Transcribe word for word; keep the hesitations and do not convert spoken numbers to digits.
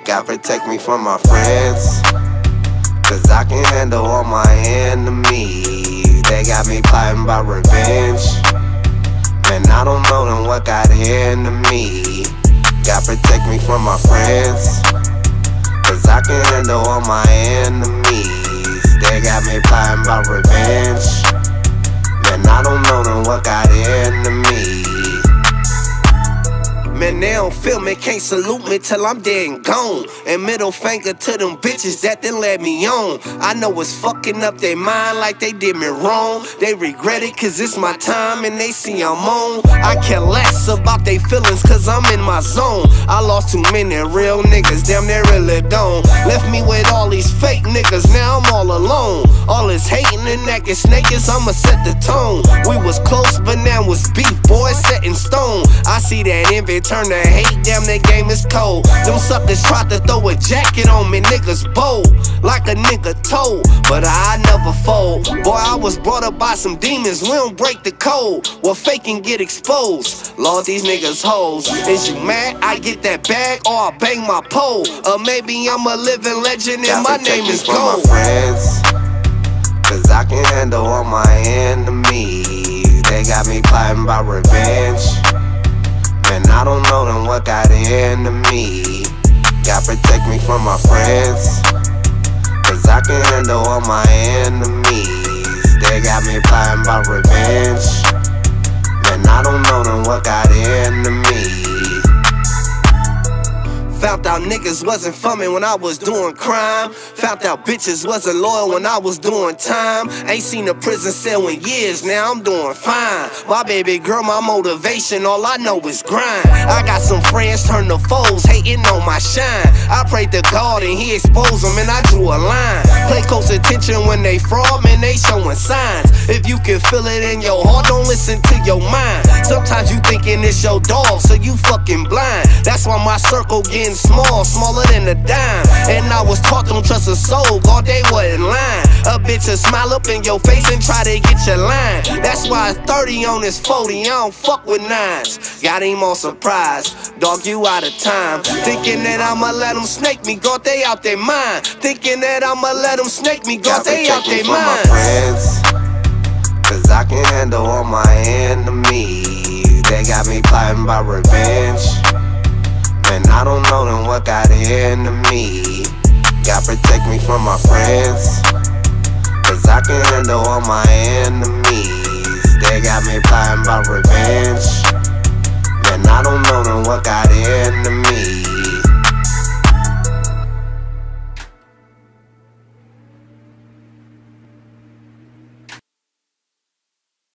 God protect me from my friends, cause I can handle all my enemies. They got me plotting about revenge. Man, I don't know them what got into me. God protect me from my friends, cause I can handle all my enemies. They got me plotting about revenge. Man, I don't know them what got into me. Man, they don't feel me, can't salute me till I'm dead and gone. And middle finger to them bitches that then let me on. I know it's fucking up their mind like they did me wrong. They regret it cause it's my time and they see I'm on. I care less about they feelings cause I'm in my zone. I lost too many real niggas, damn they really don't. Left me with all these fake niggas, now I'm all alone. All this hating and acting snakish, I'ma set the tone. We was close but now it's beef, boy, set in stone. I see that envy turn to hate, damn that game is cold. Them suckers tried to throw a jacket on me, niggas bold, like a nigga told, but I never fold. Boy, I was brought up by some demons, we don't break the code. Well, fake and get exposed, Lord, these niggas hoes. Is you mad I get that bag or I bang my pole? Or maybe I'm a living legend and my name is Gold. Cause I can handle all my enemies. They got me plotting about revenge. Man, I don't know them what got into me. God protect me from my friends, cause I can handle all my enemies. They got me plotting about revenge. Man, I don't know them what got into me. Found out niggas wasn't for me when I was doing crime. Found out bitches wasn't loyal when I was doing time. Ain't seen a prison cell in years, now I'm doing fine. My baby girl, my motivation, all I know is grind. I got some friends turn to foes, hating on my shine. I prayed to God and he exposed them and I drew a line. Play close attention when they fraud, man, they showing signs. If you can feel it in your heart, don't listen to your mind. Sometimes you thinking it's your dog, so you fucking blind. That's why my circle getting small, smaller than a dime. And I was taught don't trust a soul, God they wasn't lying. A bitch will smile up in your face and try to get your line. That's why it's thirty on this forty, I don't fuck with nines. Got him on surprise, dog you out of time. Thinking that I'ma let them snake me, God they out their mind. Thinking that I'ma let them snake me, God they out their mind. Cause I can handle all my enemies. They got me plotting about revenge. Man, I don't know them what got into me. God protect me from my friends, cause I can handle all my enemies. They got me plotting about revenge. Man, I don't know them what got into me.